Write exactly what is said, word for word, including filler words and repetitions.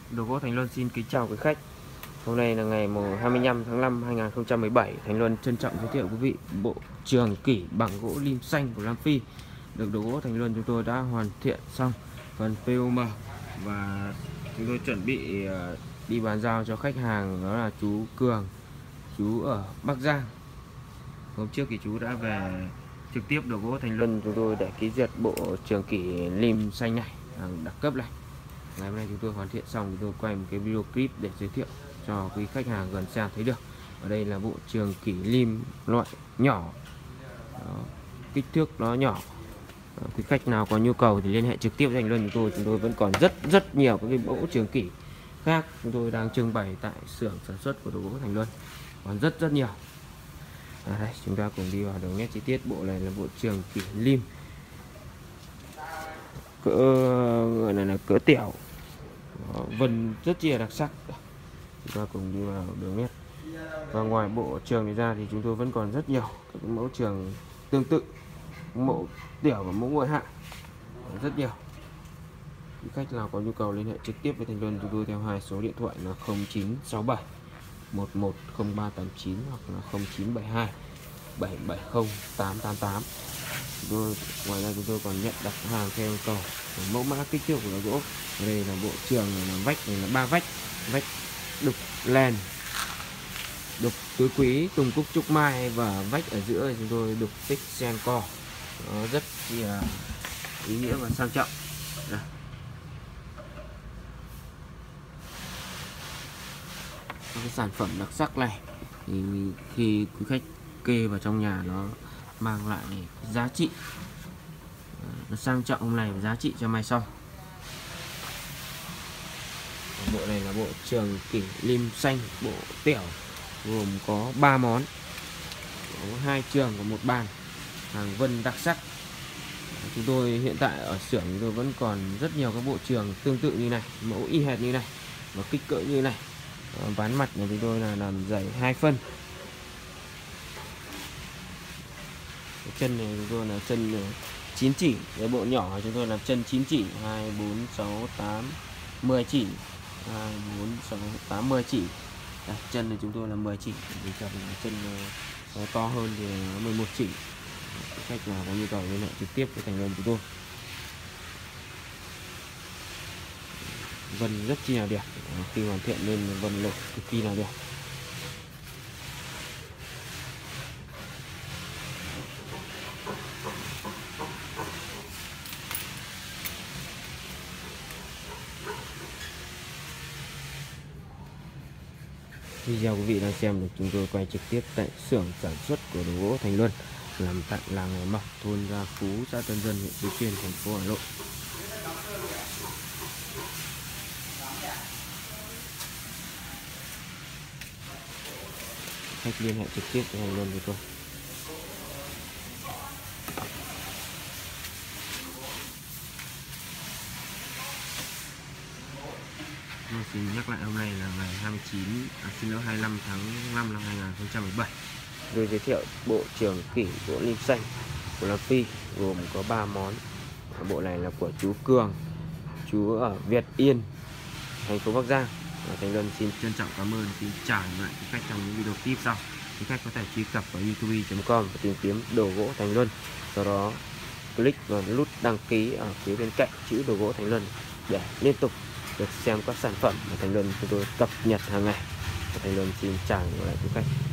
Đồ gỗ Thành Luân xin kính chào quý khách. Hôm nay là ngày hai mươi lăm tháng năm hai nghìn không trăm mười bảy. Thành Luân trân trọng giới thiệu quý vị bộ trường kỷ bằng gỗ lim xanh của Nam Phi. Được đồ gỗ Thành Luân chúng tôi đã hoàn thiện xong phần pê o em và chúng tôi chuẩn bị đi bàn giao cho khách hàng, đó là chú Cường, chú ở Bắc Giang. Hôm trước thì chú đã về trực tiếp đồ gỗ Thành Luân chúng tôi để ký duyệt bộ trường kỷ lim xanh này, hàng đặc cấp này. Ngày hôm nay chúng tôi hoàn thiện xong, chúng tôi quay một cái video clip để giới thiệu cho quý khách hàng gần xa thấy được. Ở đây là bộ trường kỷ lim loại nhỏ. Đó, kích thước nó nhỏ. Đó, quý khách nào có nhu cầu thì liên hệ trực tiếp với Thành Luân chúng tôi. Chúng tôi vẫn còn rất rất nhiều các cái mẫu trường kỷ khác chúng tôi đang trưng bày tại xưởng sản xuất của đồ gỗ Thành Luân, còn rất rất nhiều. À, đây, chúng ta cùng đi vào đường nét chi tiết. Bộ này là bộ trường kỷ lim cỡ gọi là, là cỡ tiểu. Đó, vân rất chi là đặc sắc. Chúng ta cùng đi vào đường nét. Và ngoài bộ trường này ra thì chúng tôi vẫn còn rất nhiều các mẫu trường tương tự, mẫu tiểu và mẫu ngoại hạng, rất nhiều. Quý khách nào có nhu cầu liên hệ trực tiếp với Thành Luân chúng tôi theo hai số điện thoại là không chín sáu bảy một một không ba tám chín hoặc là không chín bảy hai bảy bảy không tám tám tám. Chúng tôi, ngoài ra chúng tôi còn nhận đặt hàng theo yêu cầu mẫu mã kích thước của gỗ. Ở đây là bộ trường này là vách này là ba vách, vách đục len, đục tứ quý, tùng cúc trúc mai, và vách ở giữa chúng tôi đục tích sen co. Nó rất là ý nghĩa và sang trọng. Đây. Cái sản phẩm đặc sắc này thì khi quý khách kê vào trong nhà nó mang lại giá trị, nó sang trọng hôm nay và giá trị cho mai sau. Bộ này là bộ trường kỷ lim xanh bộ tiểu, gồm có ba món, có hai trường và một bàn, hàng vân đặc sắc. Chúng tôi hiện tại ở xưởng chúng tôi vẫn còn rất nhiều các bộ trường tương tự như này, mẫu y hệt như này và kích cỡ như này. Ván mặt của chúng tôi là làm dày hai phân. Cái chân này chúng tôi là chân chín chỉ, cái bộ nhỏ chúng tôi làm chân chín chỉ, hai bốn sáu tám mười chỉ, hai bốn sáu tám mười chỉ. Đây, chân này chúng tôi là mười chỉ, vì cần chân nó to hơn thì nó mười một chỉ. Khách nào có nhu cầu liên hệ trực tiếp với Thành Luân chúng tôi. Vân rất chi là đẹp, khi hoàn thiện nên vân lục cực kỳ là đẹp. Video quý vị đang xem được chúng tôi quay trực tiếp tại xưởng sản xuất của đồ gỗ Thành Luân, nằm tại làng Nghề Mộc, thôn Gia Phú, xã Tân Dân, huyện Phú Xuyên, thành phố Hà Nội. Khách liên hệ trực tiếp với Thành Luân với tôi. Tôi xin nhắc lại, hôm nay là ngày hai mươi chín, à, xin lỗi hai mươi lăm tháng năm năm hai nghìn không trăm mười bảy. Tôi giới thiệu bộ trường kỷ gỗ lim xanh của Nam Phi, gồm có ba món. Bộ này là của chú Cường, chú ở Việt Yên, thành phố Bắc Giang. Thành Luân xin trân trọng cảm ơn, xin chào lại quý khách trong những video tiếp sau. Quý khách có thể truy cập vào youtube chấm com và tìm kiếm đồ gỗ Thành Luân, sau đó click vào nút đăng ký ở phía bên cạnh chữ đồ gỗ Thành Luân để liên tục được xem các sản phẩm mà Thành Luân chúng tôi cập nhật hàng ngày. Thành Luân xin chào lại quý khách.